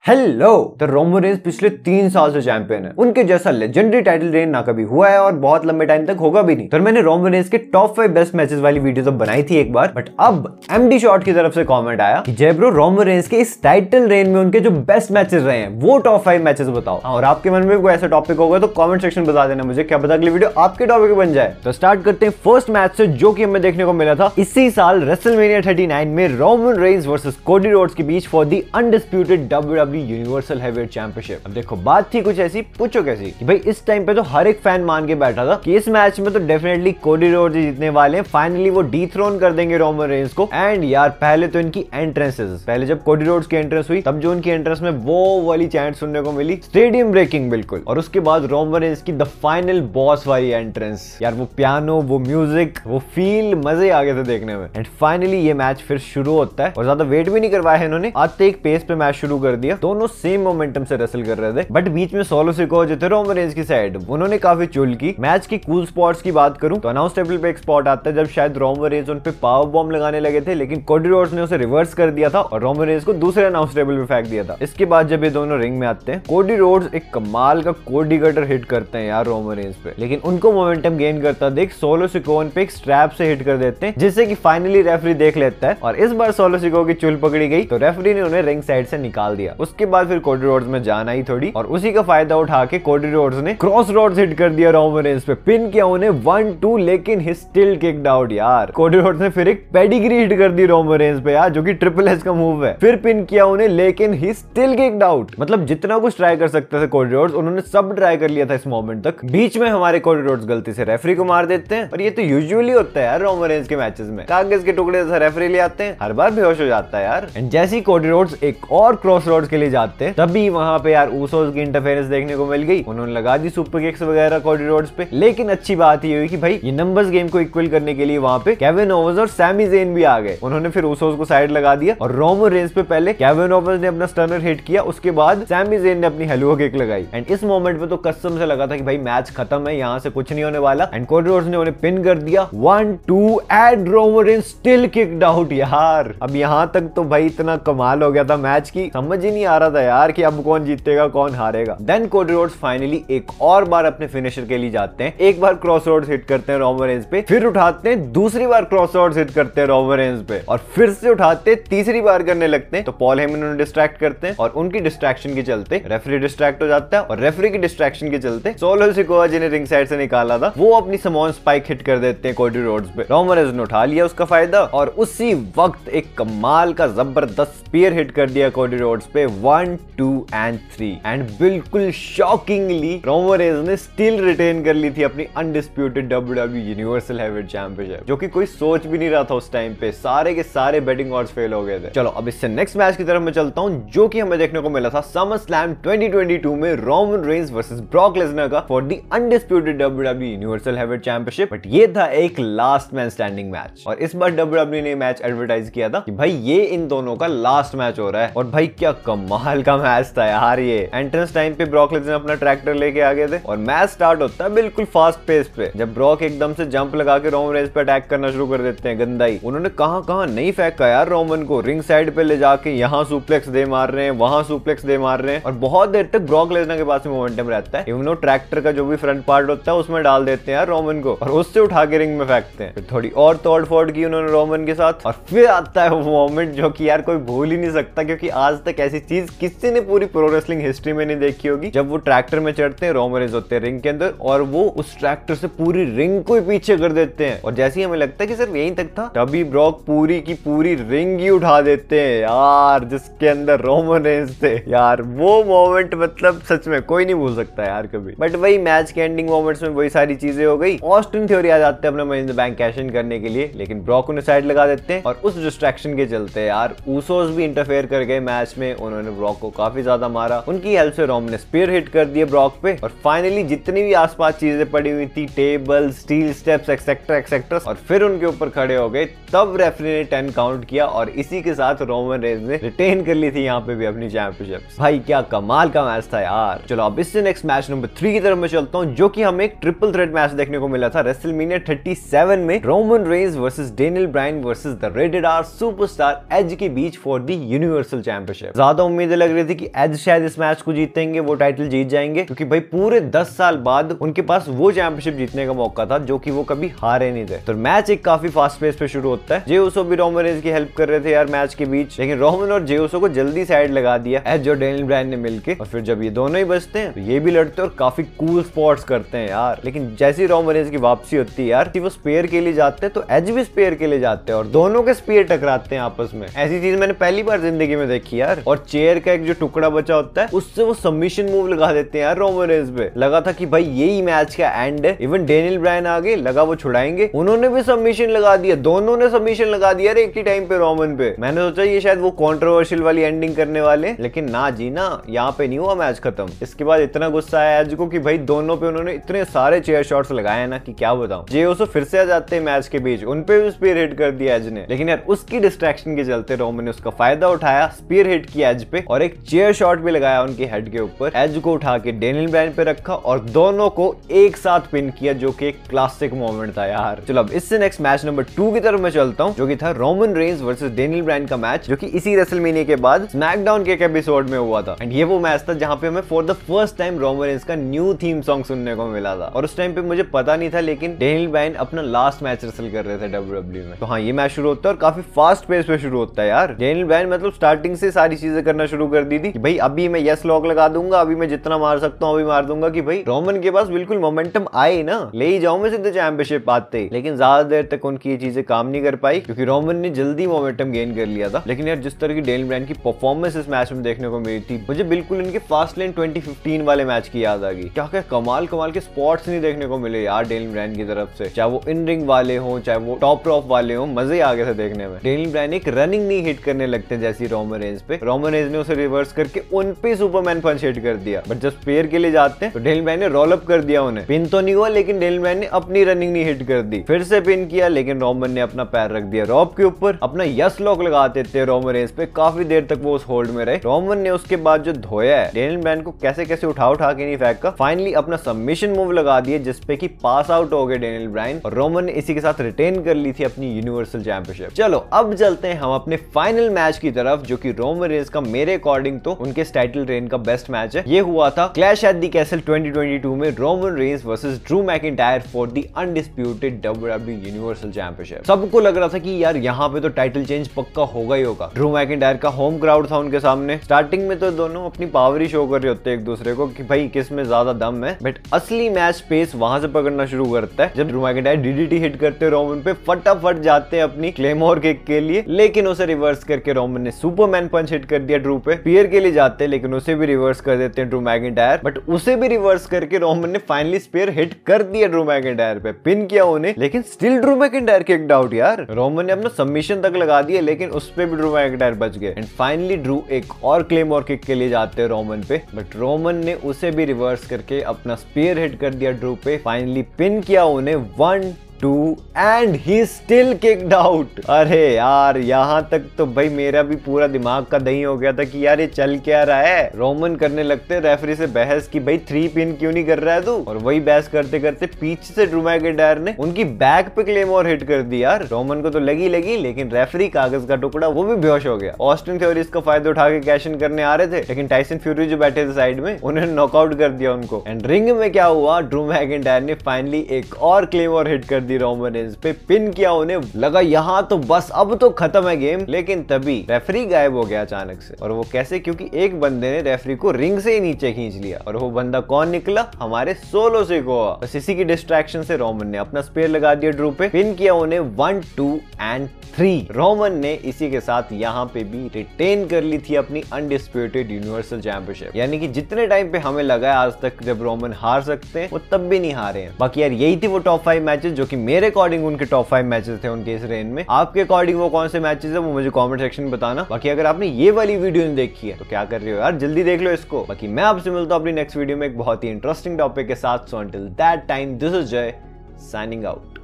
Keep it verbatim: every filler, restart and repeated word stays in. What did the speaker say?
Hello, तो Roman Reigns पिछले तीन साल से चैंपियन है। उनके जैसा लेजेंडरी टाइटल रेन ना कभी हुआ है और बहुत लंबे टाइम तक होगा भी नहीं। तो मैंने रोमन रेंस के टॉप फाइव बेस्ट मैचेस वाली वीडियो तो बनाई थी एक बार, बट अब एमडी शॉट की तरफ से कमेंट आया कि जय ब्रो, रोमन रेंस के इस टाइटल रेन में उनके जो बेस्ट मैचेस रहे हैं वो टॉप फाइव मैचेस बताओ। और आपके मन में कोई ऐसा टॉपिक होगा तो कमेंट सेक्शन बता देना मुझे, क्या पता अगली वीडियो आपके टॉपिक बन जाए। तो स्टार्ट करते हैं फर्स्ट मैच से, जो कि हमें देखने को मिला था इसी साल रेसलमेनिया थर्टी नाइन में Roman Reigns versus Cody Rhodes के बीच for the undisputed WWE universal heavyweight championship. अब देखो, बात थी कुछ ऐसी, पूछो कैसी, कि भाई इस टाइम पे तो हर एक फैन मान के बैठा था कि इस मैच में तो डेफिनेटली कोडी रोड्स जीतने वाले हैं, फाइनली वो डीथ्रोन कर देंगे रोमन रेंस को। एंड यार पहले तो इनकी एंट्रेंसेस, पहले जब कोडी रोड्स की एंट्रेंस हुई तब जो उनकी एंट्रेंस में वो वाली चैंट सुनने को मिली, स्टेडियम ब्रेकिंग बिल्कुल। और उसके बाद रोमन रेंस की द फाइनल बॉस वाली एंट्रेंस, यार वो पियानो, वो म्यूजिक, वो फील, मजे आ गए थे देखने में। एंड फाइनली ये मैच फिर शुरू होता है और ज्यादा वेट भी नहीं करवाया है इन्होंने, आते एक पेस पे मैच शुरू कर दिया। दोनों सेम मोमेंटम से रेसल कर रहे थे, बट बीच में सोलो सिकोआ जो थे रोमन रेंस की साइड, उन्होंने काफी चुल की। मैच की कूल स्पॉट्स की बात करूं तो अनाउंस टेबल पे एक स्पॉट आता है जब शायद रोमन रेंस उन पे पावर बॉम्ब लगाने लगे थे, लेकिन कोडी रोड्स ने उसे रिवर्स कर दिया था और रोमन रेंस को दूसरे अनाउंस टेबल पे फेंक दिया था। इसके बाद जब ये दोनों रिंग में आते हैं, कोडी रोड्स एक कमाल का कोडी कटर हिट करते हैं यार रोमन रेंस पे, लेकिन उनको मोमेंटम गेन करता देख सोलो सिकोआ पे एक स्ट्रैप से हिट कर देते हैं, जिससे कि फाइनली रेफरी देख लेता है और इस बार सोलो सिकोआ की चुल पकड़ी गई तो रेफरी ने उन्हें रिंग साइड से निकाल दिया। उसके बाद फिर कोडी रोड्स में जान आई थोड़ी और उसी का फायदा उठा के कोडी रोड्स ने क्रॉस रोड्स हिट कर दिया रोमन रेंस पे, पिन किया उन्हें वन टू, लेकिन ही स्टिल किक्ड आउट यार। कोडी रोड्स ने फिर एक पेडिग्री हिट कर दी रोमन रेंस पे यार, जो कि ट्रिपल एच का मूव है, फिर पिन किया उन्हें, लेकिन ही स्टिल किक्ड आउट। मतलब जितना कुछ ट्राई कर सकते थे कोडी रोड्स, उन्होंने सब ट्राई कर लिया था इस मोमेंट तक। बीच में हमारे कोडी रोड्स गलती से रेफरी को मार देते हैं और ये तो यूजुअली होता है यार रोमन रेंस के मैचेस में, कागज के टुकड़े से रेफरी ले आते हैं, हर बार बेहोश हो जाता है यार। एंड जैसे ही कोडी रोड्स एक और क्रॉस रोड्स के लिए जाते हैं, तभी वहां पे यार ऊसोस की इंटरफेरेंस देखने को मिल गई, उन्होंने लगा दी सुपर किक्स वगैरह कोडी रोड्स पे। लेकिन अच्छी बात ये हुई कि भाई ये नंबर्स गेम को इक्वल करने के लिए वहां पे केविन ओवंस और सैमी ज़ेन भी आ गए। उन्होंने फिर ऊसोस को साइड लगा दिया और रोमन रेंस पे पहले केविन ओवंस ने अपना स्टनर हिट किया, उसके बाद सैमी ज़ेन ने अपनी हेलो किक लगाई। एंड इस मोमेंट पे तो कसम से लगा था कि भाई मैच खत्म है, यहाँ से कुछ नहीं होने वाला। एंड कोडी रोड्स ने उन्हें पिन कर दिया, one two, and Roman Reigns still kicked out यार। अब यहाँ तक तो भाई इतना कमाल हो गया था मैच की, समझ ही नहीं आ रहा था यार कि अब कौन जीतेगा कौन हारेगा। देन कोडी रोड्स फाइनली एक और बार अपने फिनिशर के लिए जाते हैं, एक बार क्रॉस रोड्स हिट करते हैं रोमन रेंस पे, फिर उठाते हैं, दूसरी बार क्रॉस रोड्स हिट करते हैं रोमन रेंस पे, और फिर से उठाते, तीसरी बार करने लगते हैं तो पॉल हेमन उन्हें डिस्ट्रैक्ट करते हैं और उनकी डिस्ट्रैक्शन के चलते रेफरी डिस्ट्रैक्ट हो जाता है और रेफरी की डिस्ट्रैक्शन के चलते सोलो सिकोआ जिन्हें रिंग साइड से निकाला था वो अपनी समॉन स्पाइक हिट कर देते हैं कोडी रोड्स पे। रोमन रेंस ने उठा लिया उसका फायदा और उसी वक्त एक कमाल का जबरदस्त स्पीयर हिट कर दिया कोडी रोड्स पे, one two and three. And बिल्कुल शॉकिंगली रोमन रेंस ने स्टिल रिटेन कर ली थी अपनी undisputed WWE universal heavyweight championship, जो कि कोई सोच भी नहीं रहा था उस टाइम पे, सारे के सारे बेटिंग ऑड्स फेल हो गए थे। चलो अब इससे नेक्स्ट मैच की तरफ मैं चलता हूं, जो कि हमें देखने को मिला था SummerSlam twenty twenty two में Roman Reigns versus Brock Lesnar का for the undisputed WWE universal heavyweight championship. But ये था एक लास्ट मैन स्टैंडिंग मैच और इस बार डब्ल्यूडब्ल्यूई ने मैच एडवर्टाइज किया था कि भाई ये इन दोनों का लास्ट मैच हो रहा है। और भाई क्या कमाल का मैच था यार ये। एंट्रेंस टाइम पे ब्रॉक लेसनर अपना ट्रैक्टर लेके आ गए थे और मैच स्टार्ट होता है बिल्कुल फास्ट पेस पे, जब ब्रॉक एकदम से जंप लगा के रोमन रेंस पे अटैक करना शुरू कर देते हैं। गंदाई उन्होंने कहां कहां नहीं फेंका यार रोमन को, रिंग साइड पे ले जाके यहाँ सुप्लेक्स दे मार रहे हैं, वहां सुप्लेक्स दे मार रहे हैं और बहुत देर तक ब्रॉक लेसनर के पास में मोमेंटम रहता है, इवन वो ट्रैक्टर का जो भी फ्रंट पार्ट होता है उसमें डाल देते हैं यार रोमन को और उससे उठा के रिंग में फेंकते हैं। फिर थोड़ी और तोड़ फोड़ की उन्होंने रोमन के साथ और फिर आता है वो मोमेंट जो कि यार कोई भूल ही नहीं सकता, क्योंकि आज तक ऐसी चीज किसी ने पूरी प्रो रेसलिंग हिस्ट्री में नहीं देखी होगी। जब वो ट्रैक्टर में चढ़ते हैं, रोमन रेंस होते हैं रिंग के अंदर और वो उस ट्रैक्टर से पूरी रिंग को ही पीछे कर देते हैं और जैसे ही हमें लगता है कि सिर्फ यहीं तक था, तभी ब्रॉक पूरी की पूरी रिंग ही उठा देते हैं यार, जिसके अंदर रोमन रेंस थे यार। वो मोमेंट मतलब सच में कोई नहीं भूल सकता यार कभी। बट वही मैच के एंडिंग मोमेंट्स में वही सारी चीजें हो गई। ऑस्टिन थ्योरी आ जाते हैं अपना money in the bank cash in करने के लिए, लेकिन ब्रॉक उन्हें साइड लगा देते हैं और उस डिस्ट्रैक्शन के चलते यार ऊसोस भी इंटरफेयर कर गए मैच में, उन्होंने ब्रॉक को काफी ज्यादा मारा, उनकी हेल्प से रोमन ने स्पीयर हिट कर दिए ब्रॉक पे और फाइनली जितनी भी आसपास चीजें पड़ी हुई थी, table, steel steps etcetera etcetera, और फिर उनके ऊपर खड़े हो गए, तब रेफरी ने टेन काउंट किया और इसी के साथ रोमन रेंस ने रिटेन कर ली थी यहाँ पे भी अपनी चैंपियनशिप। भाई क्या कमाल का मैच था यार। चलो अब इससे नेक्स्ट मैच नंबर थ्री की तरफ मैं चलता हूँ, जो कि हमें एक ट्रिपल थ्रेट मैच देखने को मिला था रेसलमेनिया थर्टी सेवन में, Roman Reigns versus Daniel Bryan versus the rated R superstar Edge के बीच फॉर द यूनिवर्सल चैंपियनशिप। ज्यादा उम्मीदें लग रही थी कि एज शायद इस मैच को जीतेंगे, वो टाइटल जीत जाएंगे, क्योंकि भाई पूरे दस साल बाद उनके पास वो चैंपियनशिप जीतने का मौका था जो कि वो कभी हारे नहीं थे। तो मैच एक काफी फास्ट पेस पे शुरू होता है। जे उसो भी रोमन रेंज की हेल्प कर रहे थे यार मैच के बीच, लेकिन रोमन और जे उसो को जल्दी साइड लगा दिया एज और डेनियल ब्रायन ने मिलके। और फिर जब ये दोनों ही बचते हैं तो ये भी लड़ते हैं और काफी कूल स्पॉट्स करते हैं यार। लेकिन जैसी रोमन रेंज की वापसी होती है यार, वो स्पेयर के लिए जाते हैं तो एज भी स्पेयर के लिए जाते हैं और दोनों के स्पेयर टकराते हैं आपस में। ऐसी चीज मैंने पहली बार जिंदगी में देखी यार। और चेयर का एक जो टुकड़ा बचा होता है उससे वो सबमिशन मूव लगा देते हैं यार रोमन रेंज पे। लगा था कि भाई यही मैच का एंड है। इवन डेनियल ब्रायन आगे लगा वो छुड़ाएंगे, उन्होंने भी सबमिशन लगा दिया, दोनों ने सबमिशन लगा दिया एक ही टाइम पे रोमन पे। मैंने सोचा ये शायद वो कंट्रोवर्शियल वाली एंडिंग करने वाले, लेकिन ना जी ना, यहाँ पे नहीं हुआ मैच खत्म। इसके बाद इतना गुस्सा आया एज को कि भाई दोनों पे उन्होंने इतने सारे चेयर शॉट्स लगाए ना कि क्या बताऊं। जे ओसो फिर से आ जाते हैं मैच के बीच, उनपे भी स्पीयर हिट कर दिया एज ने, लेकिन यार उसकी डिस्ट्रैक्शन के चलते रोमन ने उसका फायदा उठाया, स्पीयर हिट किया एज पे और एक चेयर शॉट भी लगाया उनके हेड के ऊपर। एज को उठा के डेनियल ब्रायन पे रखा और दोनों को एक साथ पिन किया, जो कि एक क्लासिक मोमेंट था यार। चलो अब इससे नेक्स्ट मैच नंबर टू की तरफ मैं चलता हूं, जो कि था Roman Reigns versus Daniel Bryan का मैच, जो कि इसी रेसलमेनिया के बाद स्मैकडाउन के एक एपिसोड में हुआ था। एंड ये वो मैच था जहां पे हमें for the first time Roman Reigns का न्यू थीम सॉन्ग सुनने को मिला था। और उस टाइम पे मुझे पता नहीं था, लेकिन डेनियल ब्रायन अपना लास्ट मैच रेसल कर रहे थे डब्ल्यू डब्ल्यू में। तो हाँ, ये मैच शुरू होता है और काफी फास्ट पेस पे शुरू होता है यार। डेनियल ब्रायन मतलब स्टार्टिंग से सारी चीजें करना शुरू कर दी थी कि भाई अभी मैं यस लॉक लगा दूंगा, अभी मैं जितना मार सकता हूँ अभी मार दूंगा, कि भाई रोमन के पास बिल्कुल मोमेंटम आए ना, ले ही जाऊं मैं सीधे चैंपियनशिप आते ही। लेकिन ज्यादा देर तक उनकी ये चीजें काम नहीं कर पाई, क्योंकि रोमन ने जल्दी मोमेंटम गेन कर लिया था। लेकिन यार जिस तरह की डेनियल ब्रायन की परफॉर्मेंस इस मैच में देखने को मिली थी, मुझे बिल्कुल इनके फास्ट लेन ट्वेंटी फिफ्टीन वाले मैच की याद आ गई। क्या क्या कमाल कमाल के स्पॉट्स नहीं देखने को मिले यार डेनियल ब्रायन की तरफ से, चाहे वो इन रिंग वाले हो चाहे वो टॉप रॉफ वाले हो, मजे आ गए थे देखने में। डेनियल ब्रायन एक रनिंग नहीं हिट करने लगते जैसी रोमन रेंज पे, रोमन रेंज ने उसे रिवर्स करके उन पे सुपरमैन पंच हिट कर दिया। बट जब स्पेयर के लिए जाते हैं तो डेनियल ब्रायन ने रोल अप कर दिया उन्हें। पिन तो नहीं हुआ, लेकिन डेनियल ब्रायन ने अपनी रनिंग नहीं हिट कर दी, फिर से पिन किया, लेकिन रोमन ने अपना पैर रख दिया रॉब के ऊपर, अपना यस लॉक लगाते थे रोमन रेंज पे। काफी देर तक वो उस होल्ड में रहे। रोमन ने उसके बाद जो धोया है डेनियल ब्रायन को, कैसे कैसे उठा उठा के नहीं फेंका, फाइनली अपना सबमिशन मूव लगा दिए जिसपे कि पास आउट हो गए डेनियल ब्रायन, और रोमन ने इसी के साथ रिटेन कर ली थी अपनी यूनिवर्सल चैंपियनशिप। चलो अब चलते हैं हम अपने फाइनल मैच की तरफ, जो कि रोमन रेंज का मेरे अकॉर्डिंग तो उनके टाइटल रेन का बेस्ट मैच है। ये हुआ था Clash at the Castle twenty twenty two में, Roman Reigns versus Drew McIntyre for the undisputed W W universal championship. सबको लग रहा था कि यार यहाँ पे तो टाइटल चेंज पक्का होगा ही होगा। ड्रू मैकिंटायर का होम क्राउड था उनके सामने। स्टार्टिंग में तो दोनों अपनी पावर ही शो कर रहे होते हैं एक दूसरे को कि भाई किस में ज्यादा दम है, बट असली मैच पेस वहां से पकड़ना शुरू करता है जब ड्रू मैकिंटायर डीडीटी हिट करते रोमन पे, फटाफट जाते हैं अपनी क्लेमोर किक के लिए, लेकिन उसे रिवर्स करके रोमन ने सुपरमैन पंच हिट कर दिया ड्रू पे। स्पीयर के लिए जाते हैं लेकिन उसे भी रिवर्स कर देते हैं ड्रू मैकिंटायर, बट उसे भी रिवर्स करके रोमन ने फाइनली स्पीयर हिट कर दिया ड्रू मैकिंटायर पे, पिन किया उन्हें, लेकिन still Drew McIntyre kicked out यार। रोमन ने अपना सबमिशन तक लगा दिया लेकिन उस पे भी ड्रू मैकिंटायर बच गए। एंड फाइनली ड्रू एक और क्लेमोर किक के लिए जाते हैं रोमन पे, बट रोमन ने उसे भी रिवर्स करके अपना स्पीयर हिट कर दिया ड्रू पे, फाइनली पिन किया उन्हें one two and he still kicked out. अरे यार यहाँ तक तो भाई मेरा भी पूरा दिमाग का दही हो गया था कि यार ये चल क्या रहा है। रोमन करने लगते रेफरी से बहस कि भाई थ्री पिन क्यों नहीं कर रहा है तू, और वही बहस करते करते पीछे से ड्रू मैकिंटायर ने उनकी बैक पे क्लेमोर हिट कर दी यार। रोमन को तो लगी लगी लेकिन रेफरी कागज का टुकड़ा वो भी बेहोश हो गया। ऑस्टिन थ्योरी इसका फायदा उठा के कैश इन करने आ रहे थे, लेकिन टाइसन फ्यूरी जो बैठे थे साइड में उन्होंने नॉकआउट कर दिया उनको। एंड रिंग में क्या हुआ, ड्रू मैकिंटायर ने फाइनली एक और क्लेमोर हिट कर दी रोमन रेंज पे, पिन किया उन्हें। लगा यहाँ तो बस अब तो खत्म है गेम, लेकिन तभी रेफरी गायब हो गया अचानक से। और वो कैसे, क्योंकि एक बंदे ने रेफरी को रिंग से ही नीचे खींच लिया, और वो बंदा कौन निकला, हमारे सोलो सिकोआ। बस इसी की डिस्ट्रैक्शन से रोमन ने अपना स्पेयर लगा दिया ड्रू पे, पिन किया उन्हें one two and three. Roman ने इसी के साथ यहाँ पे भी रिटेन कर ली थी अपनी अनडिस्प्यूटेड यूनिवर्सल चैंपियनशिप। यानी कि जितने टाइम पे हमें लगा है आज तक जब रोमन हार सकते हैं, वो तब भी नहीं हारे हैं। बाकी यार यही थी वो टॉप फाइव मैचेस जो कि मेरे अकॉर्डिंग उनके टॉप फाइव मैचेस थे उनके इस रेन में। आपके अकॉर्डिंग वो कौन से मैचेस है वो मुझे कमेंट सेक्शन में बताना। बाकी अगर आपने ये वाली वीडियो नहीं देखी है तो क्या कर रहे हो यार, जल्दी देख लो इसको। बाकी मैं आपसे मिलता हूं अपनी नेक्स्ट वीडियो में एक बहुत ही इंटरेस्टिंग टॉपिक के साथ। So until that time this is Jay signing out.